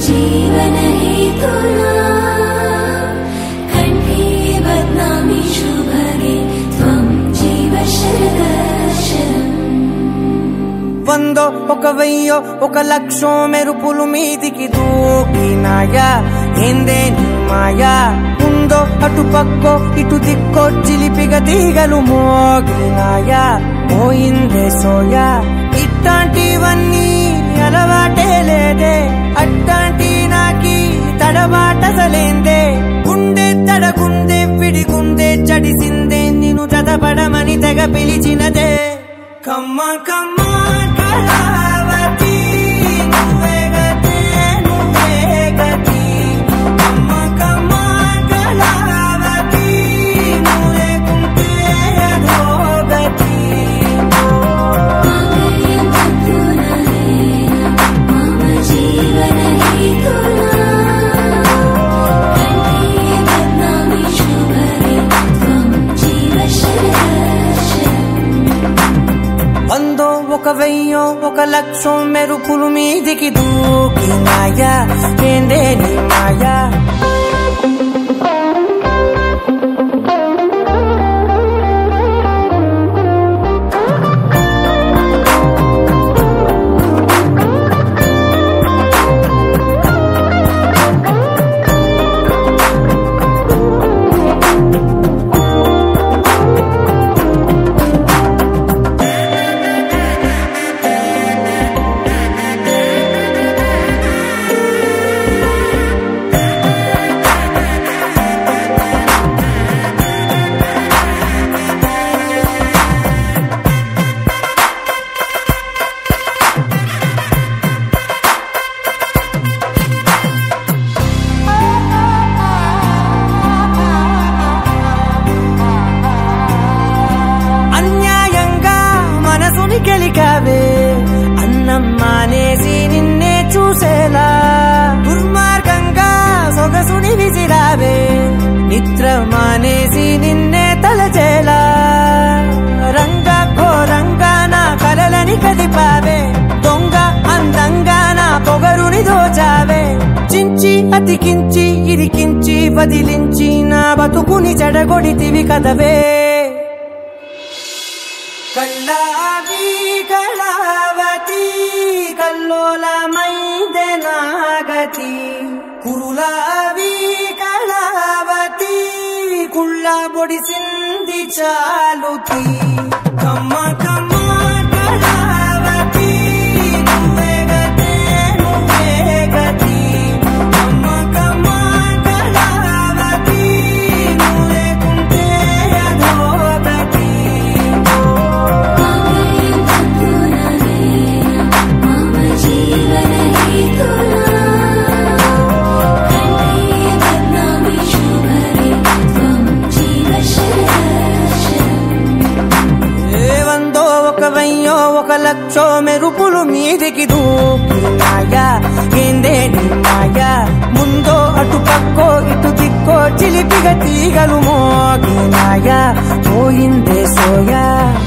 जीवन हेतुना कंठे बध्नामि शुभगे त्वं जीव शरदर्शनम् వందో ఒక వెయ్యో ఒక లక్షో మెరుపులు మీదికి దూకినాయా ఏందే నీ మాయా ఉందో అటు పక్కో ఇటు దిక్కో చిలిపిగ తీగలు మోగినాయా పోయిందే సోయా ఇట్లాంటివన్నీ అలవాటే లేదే అట్లాంటి నాకి తడబాటసలేందే గుండె తడగుందే విడిగుందే చడిసిందే నిన్ను జతపడమని తెగ పిలిచినదే కమ్మ కమ్మ కళావతి నువ్వే గతి నువ్వే గతి కమ్మ కమ్మ కళావతి నువ్వే కుంటే అధోగతి मांगल्यं तन्तुना मम जीवन हेतुना कंठे बध्नामि शुभगे त्वं जीव शरदर्शनम् వందో ఒక వెయ్యో ఒక లక్షో మెరుపులు మీదికి దూకినాయా ఏందే నీ మాయా గెలికావే అన్నం మానేసి నిన్నే చూసేలా దుర్మార్గంగా సొగసుని విసిరావే నిద్ర మానేసి నిన్నే తలచేలా రంగా ఘోరంగా నా కలలని కదిపావే దొంగ అందంగా నా పొగరుని దోచావే చించి అతికించి ఇరికించి వదిలించి నా బతుకుని చెడగొడితివి కదవే కళ్ళావి కళావతి కల్లోలమైందే నాగతి కురులావి కళావతి కుళ్ళ బొడిసింది చాలుతి కమ్మ కమ్మ కళావతి నువ్వే గతే నువ్వే గతి కమ్మ కమ్మ కళావతి నువ్వే కుంటే అధోగతి मांगल्यं तन्तुना मम जीवन हेतुना कंठे बध्नामि शुभगे त्वं जीव शरदर्शनम् వందో ఒక వెయ్యో ఒక లక్షో మెరుపులు మీదికి దూకినాయా ఏందే నీ మాయా ముందో అటు పక్కో ఇటు దిక్కో చిలిపిగ తీగలు మోగినాయా పోయిందే సోయా